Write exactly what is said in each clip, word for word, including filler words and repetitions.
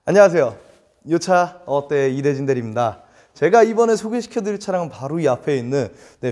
안녕하세요. 이 차 어때 이대진 대리입니다. 제가 이번에 소개시켜 드릴 차량은 바로 이 앞에 있는 네,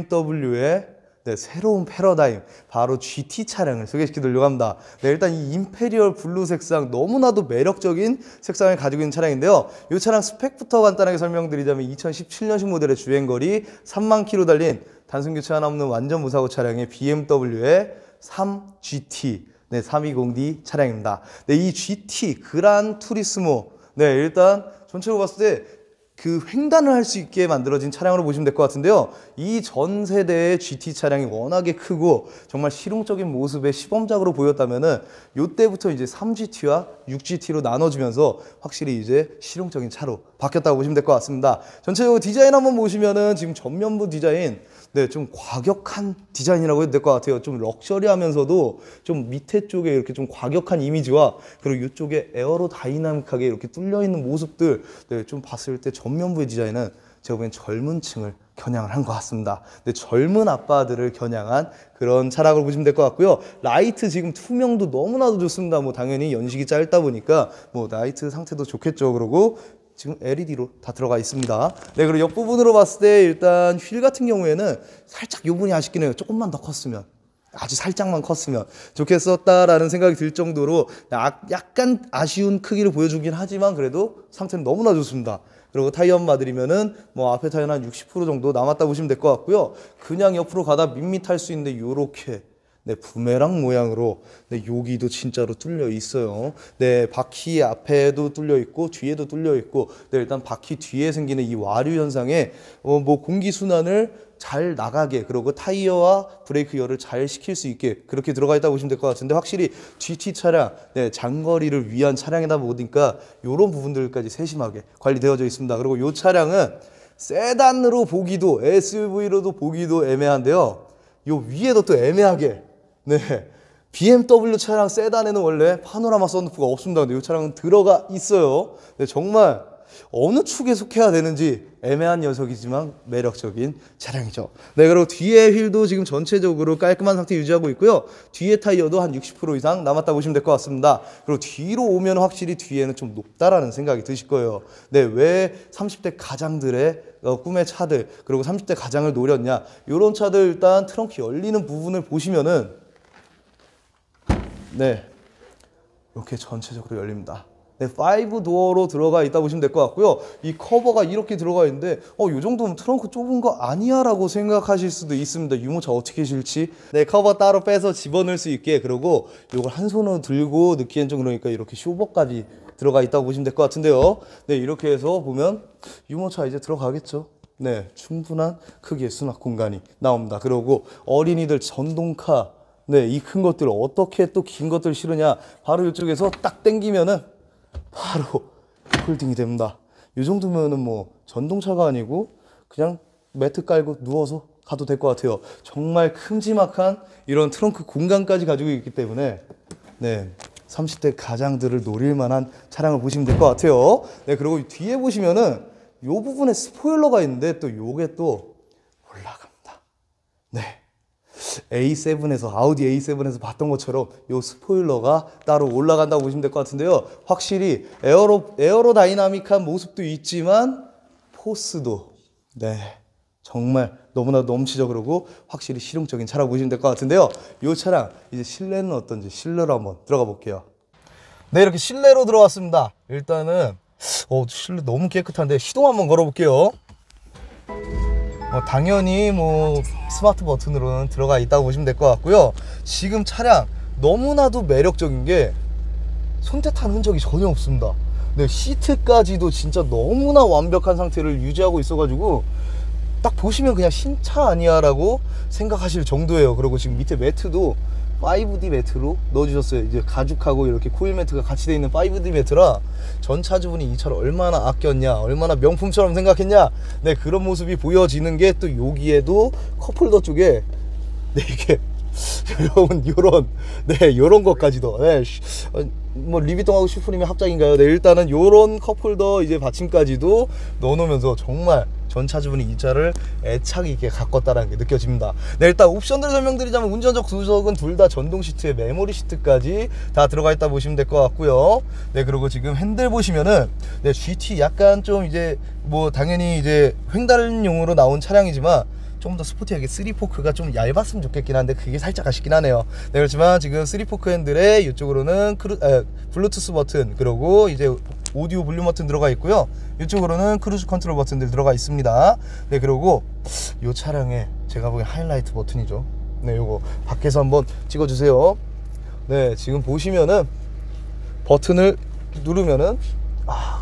비엠더블유의 네, 새로운 패러다임, 바로 지티 차량을 소개시켜 드리려고 합니다. 네, 일단 이 임페리얼 블루 색상, 너무나도 매력적인 색상을 가지고 있는 차량인데요. 이 차량 스펙부터 간단하게 설명드리자면 이천십칠 년식 모델의 주행거리 삼만 킬로미터 달린 단순 교체 하나 없는 완전 무사고 차량의 비엠더블유의 삼 지티 네, 삼백이십 디 차량입니다. 네, 이 지티 그란 투리스모, 네, 일단 전체로 봤을 때 그 횡단을 할 수 있게 만들어진 차량으로 보시면 될 것 같은데요. 이 전 세대의 지티 차량이 워낙에 크고 정말 실용적인 모습의 시범작으로 보였다면은 요때부터 이제 삼 지티와 육 지티로 나눠지면서 확실히 이제 실용적인 차로 바뀌었다고 보시면 될 것 같습니다. 전체적으로 디자인 한번 보시면은 지금 전면부 디자인, 네, 좀 과격한 디자인이라고 해도 될 것 같아요. 좀 럭셔리하면서도 좀 밑에 쪽에 이렇게 좀 과격한 이미지와 그리고 이쪽에 에어로 다이나믹하게 이렇게 뚫려 있는 모습들, 네, 좀 봤을 때 전면부의 디자인은 제가 보기엔 젊은 층을 겨냥을 한 것 같습니다. 네, 젊은 아빠들을 겨냥한 그런 차량으로 보시면 될 것 같고요. 라이트 지금 투명도 너무나도 좋습니다. 뭐 당연히 연식이 짧다 보니까 뭐 라이트 상태도 좋겠죠. 그러고 지금 엘이디로 다 들어가 있습니다. 네, 그리고 옆부분으로 봤을 때 일단 휠 같은 경우에는 살짝 요 부분이 아쉽긴 해요. 조금만 더 컸으면, 아주 살짝만 컸으면 좋겠었다라는 생각이 들 정도로 약간 아쉬운 크기를 보여주긴 하지만 그래도 상태는 너무나 좋습니다. 그리고 타이어 한번 봐드리면은 뭐 앞에 타이어는 한 육십 퍼센트 정도 남았다 보시면 될 것 같고요. 그냥 옆으로 가다 밋밋할 수 있는데 요렇게 네, 부메랑 모양으로 네, 여기도 진짜로 뚫려 있어요. 네, 바퀴 앞에도 뚫려 있고 뒤에도 뚫려 있고, 네, 일단 바퀴 뒤에 생기는 이 와류 현상에 어, 뭐 공기 순환을 잘 나가게, 그리고 타이어와 브레이크열을 잘 시킬 수 있게 그렇게 들어가 있다고 보시면 될 것 같은데, 확실히 지티 차량, 네, 장거리를 위한 차량이다 보니까 이런 부분들까지 세심하게 관리되어져 있습니다. 그리고 이 차량은 세단으로 보기도 에스유브이로도 보기도 애매한데요. 요 위에도 또 애매하게, 네, 비엠더블유 차량 세단에는 원래 파노라마 선루프가 없습니다. 근데 이 차량은 들어가 있어요. 네, 정말 어느 축에 속해야 되는지 애매한 녀석이지만 매력적인 차량이죠. 네, 그리고 뒤에 휠도 지금 전체적으로 깔끔한 상태 유지하고 있고요. 뒤에 타이어도 한 육십 퍼센트 이상 남았다 보시면 될 것 같습니다. 그리고 뒤로 오면 확실히 뒤에는 좀 높다라는 생각이 드실 거예요. 네, 왜 삼십 대 가장들의 어, 꿈의 차들, 그리고 삼십 대 가장을 노렸냐, 이런 차들 일단 트렁크 열리는 부분을 보시면은 네, 이렇게 전체적으로 열립니다. 네, 파이브 도어로 들어가 있다 보시면 될 것 같고요. 이 커버가 이렇게 들어가 있는데 어, 이 정도면 트렁크 좁은 거 아니야 라고 생각하실 수도 있습니다. 유모차 어떻게 실지? 네, 커버 따로 빼서 집어넣을 수 있게, 그리고 이걸 한 손으로 들고 넣기엔 좀 그러니까 이렇게 쇼버까지 들어가 있다고 보시면 될 것 같은데요. 네, 이렇게 해서 보면 유모차 이제 들어가겠죠. 네, 충분한 크기의 수납 공간이 나옵니다. 그리고 어린이들 전동카, 네, 이 큰 것들 어떻게 또 긴 것들 실으냐, 바로 이쪽에서 딱 당기면은 바로 홀딩이 됩니다. 이 정도면은 뭐 전동차가 아니고 그냥 매트 깔고 누워서 가도 될 것 같아요. 정말 큼지막한 이런 트렁크 공간까지 가지고 있기 때문에 네, 삼십 대 가장들을 노릴 만한 차량을 보시면 될 것 같아요. 네, 그리고 뒤에 보시면은 이 부분에 스포일러가 있는데 또 요게 또 올라갑니다. 네, 에이 세븐에서 아우디 에이 세븐에서 봤던 것처럼 이 스포일러가 따로 올라간다고 보시면 될 것 같은데요. 확실히 에어로 에어로 다이나믹한 모습도 있지만 포스도 네, 정말 너무나 넘치죠. 그러고 확실히 실용적인 차라고 보시면 될 것 같은데요. 이 차량 이제 실내는 어떤지 실내로 한번 들어가 볼게요. 네, 이렇게 실내로 들어왔습니다. 일단은 어, 실내 너무 깨끗한데 시동 한번 걸어 볼게요. 어, 당연히 뭐 스마트 버튼으로는 들어가 있다고 보시면 될 것 같고요. 지금 차량 너무나도 매력적인 게 손대탄 흔적이 전혀 없습니다. 네, 시트까지도 진짜 너무나 완벽한 상태를 유지하고 있어가지고 딱 보시면 그냥 신차 아니야 라고 생각하실 정도예요. 그리고 지금 밑에 매트도 파이브 디 매트로 넣어주셨어요. 이제 가죽하고 이렇게 코일 매트가 같이 되어 있는 파이브 디 매트라 전 차주분이 이 차를 얼마나 아꼈냐, 얼마나 명품처럼 생각했냐, 네, 그런 모습이 보여지는 게 또 여기에도 컵홀더 쪽에 네, 이게 여러분 요런 네, 요런 것까지도 네, 뭐 리비통하고 슈프림의 합작인가요? 네, 일단은 요런 컵홀더 이제 받침까지도 넣어놓으면서 정말 전차주분이 이 차를 애착 있게 가꿨다는 게 느껴집니다. 네, 일단 옵션들 설명드리자면 운전석, 구석은 둘 다 전동 시트에 메모리 시트까지 다 들어가 있다 보시면 될 것 같고요. 네, 그리고 지금 핸들 보시면은 네, 지티 약간 좀 이제 뭐 당연히 이제 횡단용으로 나온 차량이지만 좀 더 스포티하게 쓰리 포크가 좀 얇았으면 좋겠긴 한데 그게 살짝 아쉽긴 하네요. 네, 그렇지만 지금 쓰리 포크 핸들에 이쪽으로는 크루, 에, 블루투스 버튼, 그리고 이제 오디오 볼륨 버튼 들어가 있고요. 이쪽으로는 크루즈 컨트롤 버튼들 들어가 있습니다. 네, 그리고 이 차량에 제가 보기엔 하이라이트 버튼이죠. 네, 요거 밖에서 한번 찍어주세요. 네, 지금 보시면은 버튼을 누르면은 아,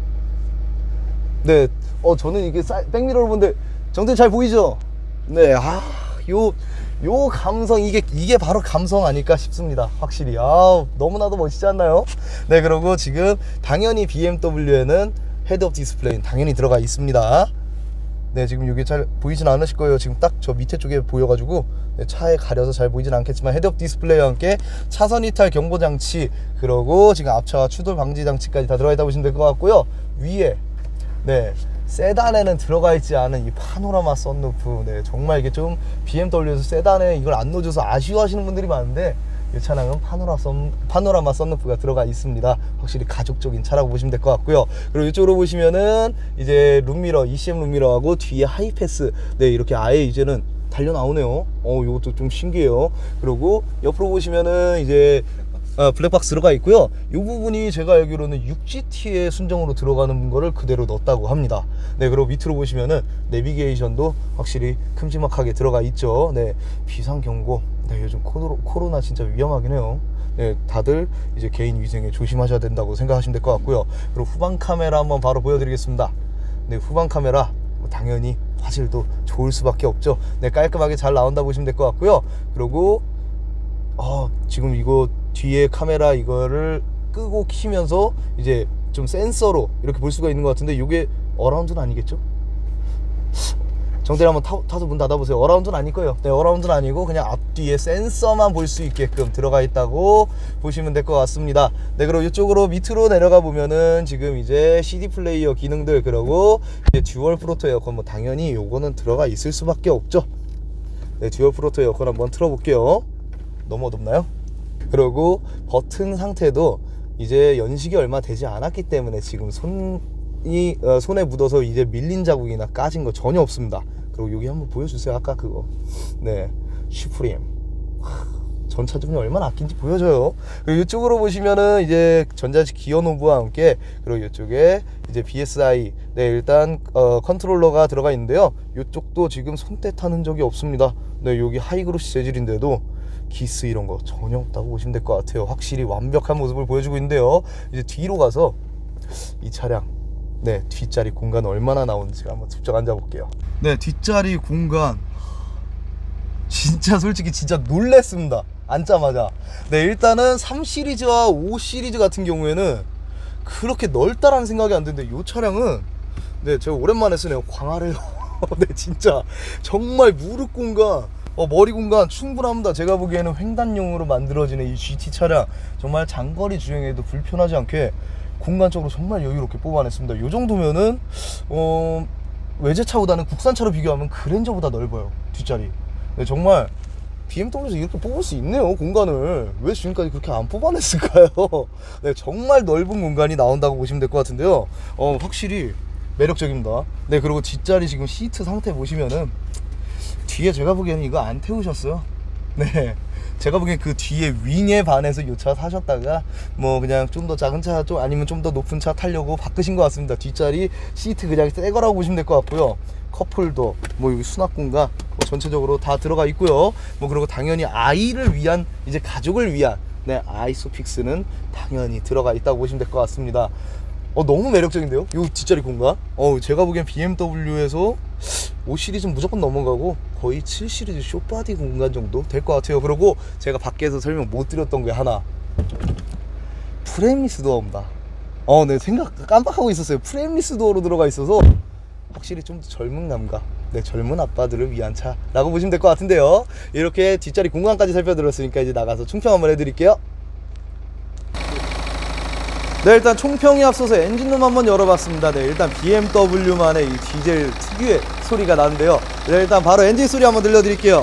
네, 어 저는 이게 백미러로 보는데 정말 잘 보이죠? 네, 아, 요, 요 감성, 이게, 이게 바로 감성 아닐까 싶습니다. 확실히. 아, 너무나도 멋있지 않나요? 네, 그리고 지금 당연히 비엠더블유에는 헤드업 디스플레이는 당연히 들어가 있습니다. 네, 지금 이게 잘 보이진 않으실 거예요. 지금 딱 저 밑에 쪽에 보여가지고 네, 차에 가려서 잘 보이진 않겠지만 헤드업 디스플레이와 함께 차선 이탈 경보 장치, 그리고 지금 앞차와 추돌 방지 장치까지 다 들어가 있다고 보시면 될 것 같고요. 위에 네, 세단에는 들어가 있지 않은 이 파노라마 썬루프. 네, 정말 이게 좀 비엠더블유에서 세단에 이걸 안 넣어줘서 아쉬워하시는 분들이 많은데 이 차량은 파노라 썬, 파노라마 썬루프가 들어가 있습니다. 확실히 가족적인 차라고 보시면 될 것 같고요. 그리고 이쪽으로 보시면은 이제 룸미러, 이씨엠 룸미러하고 뒤에 하이패스, 네, 이렇게 아예 이제는 달려 나오네요. 어, 이것도 좀 신기해요. 그리고 옆으로 보시면은 이제 어, 블랙박스 들어가 있고요. 이 부분이 제가 알기로는 육 지티의 순정으로 들어가는 거를 그대로 넣었다고 합니다. 네, 그리고 밑으로 보시면은 내비게이션도 확실히 큼지막하게 들어가 있죠. 네, 비상경고. 네, 요즘 코로, 코로나 진짜 위험하긴 해요. 네, 다들 이제 개인 위생에 조심하셔야 된다고 생각하시면 될 것 같고요. 그리고 후방 카메라 한번 바로 보여드리겠습니다. 네, 후방 카메라 당연히 화질도 좋을 수밖에 없죠. 네, 깔끔하게 잘 나온다 보시면 될 것 같고요. 그리고 어, 지금 이거 뒤에 카메라 이거를 끄고 키면서 이제 좀 센서로 이렇게 볼 수가 있는 것 같은데 이게 어라운드는 아니겠죠? 정대리 한번 타, 타서 문 닫아보세요. 어라운드는 아닐 거예요. 네, 어라운드는 아니고 그냥 앞뒤에 센서만 볼 수 있게끔 들어가 있다고 보시면 될 것 같습니다. 네, 그리고 이쪽으로 밑으로 내려가 보면은 지금 이제 씨디 플레이어 기능들, 그리고 이제 듀얼 프로토 에어컨, 뭐 당연히 요거는 들어가 있을 수밖에 없죠. 네, 듀얼 프로토 에어컨 한번 틀어볼게요. 너무 어둡나요? 그리고 버튼 상태도 이제 연식이 얼마 되지 않았기 때문에 지금 손이 어, 손에 묻어서 이제 밀린 자국이나 까진 거 전혀 없습니다. 그리고 여기 한번 보여주세요. 아까 그거 네, 슈프림 전차주분이 얼마나 아낀지 보여줘요. 그리고 이쪽으로 보시면은 이제 전자식 기어 노브와 함께, 그리고 이쪽에 이제 비에스아이, 네, 일단 어, 컨트롤러가 들어가 있는데요. 이쪽도 지금 손때 타는 적이 없습니다. 네, 여기 하이그로시 재질인데도 기스 이런 거 전혀 없다고 보시면 될 것 같아요. 확실히 완벽한 모습을 보여주고 있는데요. 이제 뒤로 가서 이 차량 네, 뒷자리 공간 얼마나 나오는지 한번 직접 앉아 볼게요. 네, 뒷자리 공간 진짜 솔직히 진짜 놀랬습니다. 앉자마자. 네, 일단은 삼 시리즈와 오 시리즈 같은 경우에는 그렇게 넓다라는 생각이 안 드는데 이 차량은 네, 제가 오랜만에 쓰네요. 광활해요. 네, 진짜 정말 무릎 공간, 어, 머리 공간 충분합니다. 제가 보기에는 횡단용으로 만들어지는 이 지티 차량 정말 장거리 주행에도 불편하지 않게 공간적으로 정말 여유롭게 뽑아냈습니다. 이 정도면은 어, 외제차보다는 국산차로 비교하면 그랜저보다 넓어요, 뒷자리. 네, 정말 비엠더블유에서 이렇게 뽑을 수 있네요, 공간을. 왜 지금까지 그렇게 안 뽑아냈을까요? 네, 정말 넓은 공간이 나온다고 보시면 될 것 같은데요. 어, 확실히 매력적입니다. 네, 그리고 뒷자리 지금 시트 상태 보시면은 뒤에 제가 보기에는 이거 안 태우셨어요. 네, 제가 보기엔 그 뒤에 윙에 반해서 이 차 사셨다가 뭐 그냥 좀 더 작은 차, 좀 아니면 좀 더 높은 차 타려고 바꾸신 것 같습니다. 뒷자리 시트 그냥 새 거라고 보시면 될 것 같고요. 컵홀더, 뭐 여기 수납 공간 뭐 전체적으로 다 들어가 있고요. 뭐 그리고 당연히 아이를 위한, 이제 가족을 위한 네, 아이소픽스는 당연히 들어가 있다고 보시면 될 것 같습니다. 어, 너무 매력적인데요, 이 뒷자리 공간. 어, 제가 보기엔 비엠더블유에서 오 시리즈는 무조건 넘어가고 거의 칠 시리즈 쇼바디 공간 정도 될 것 같아요. 그리고 제가 밖에서 설명 못 드렸던 게 하나, 프레임리스 도어입니다. 어, 네, 생각 깜빡하고 있었어요. 프레임리스 도어로 들어가 있어서 확실히 좀 더 젊은 남과 네, 젊은 아빠들을 위한 차라고 보시면 될 것 같은데요. 이렇게 뒷자리 공간까지 살펴드렸으니까 이제 나가서 충평 한번 해드릴게요. 네, 일단 총평이 앞서서 엔진룸 한번 열어봤습니다. 네, 일단 비엠더블유만의 이 디젤 특유의 소리가 나는데요. 네, 일단 바로 엔진 소리 한번 들려드릴게요.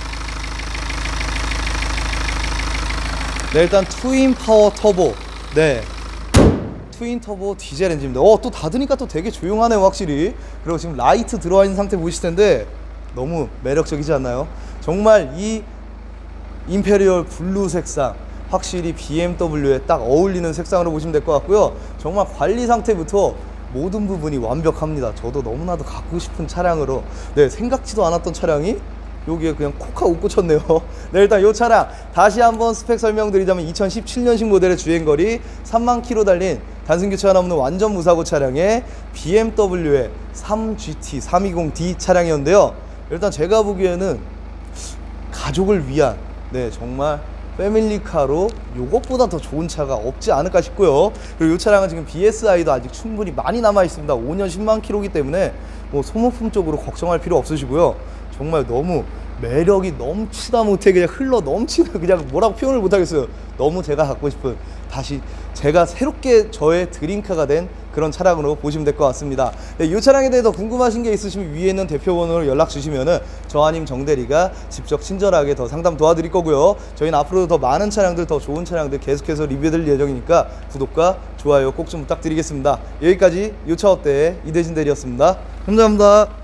네, 일단 트윈 파워 터보. 네, 트윈 터보 디젤 엔진입니다. 어, 또 닫으니까 또 되게 조용하네요, 확실히. 그리고 지금 라이트 들어와 있는 상태 보이실 텐데 너무 매력적이지 않나요? 정말 이 임페리얼 블루 색상 확실히 비엠더블유에 딱 어울리는 색상으로 보시면 될 것 같고요. 정말 관리 상태부터 모든 부분이 완벽합니다. 저도 너무나도 갖고 싶은 차량으로, 네, 생각지도 않았던 차량이 여기에 그냥 콕 하고 꽂혔네요. 네, 일단 이 차량 다시 한번 스펙 설명드리자면 이천십칠 년식 모델의 주행거리 삼만 킬로미터 달린 단순 교체가 없는 완전 무사고 차량의 비엠더블유의 삼 지티 삼백이십 디 차량이었는데요. 일단 제가 보기에는 가족을 위한, 네, 정말 패밀리카로 이것보다 더 좋은 차가 없지 않을까 싶고요. 그리고 이 차량은 지금 비에스아이도 아직 충분히 많이 남아 있습니다. 오 년 십만 킬로미터이기 때문에 뭐 소모품 쪽으로 걱정할 필요 없으시고요. 정말 너무 매력이 넘치다 못해 그냥 흘러 넘치는, 그냥 뭐라고 표현을 못하겠어요. 너무 제가 갖고 싶은, 다시 제가 새롭게 저의 드림카가 된 그런 차량으로 보시면 될 것 같습니다. 네, 이 차량에 대해 더 궁금하신 게 있으시면 위에 있는 대표번호로 연락 주시면은 저 아님 정대리가 직접 친절하게 더 상담 도와드릴 거고요. 저희는 앞으로도 더 많은 차량들, 더 좋은 차량들 계속해서 리뷰해드릴 예정이니까 구독과 좋아요 꼭 좀 부탁드리겠습니다. 여기까지 이 차 어때의 이대진 대리였습니다. 감사합니다.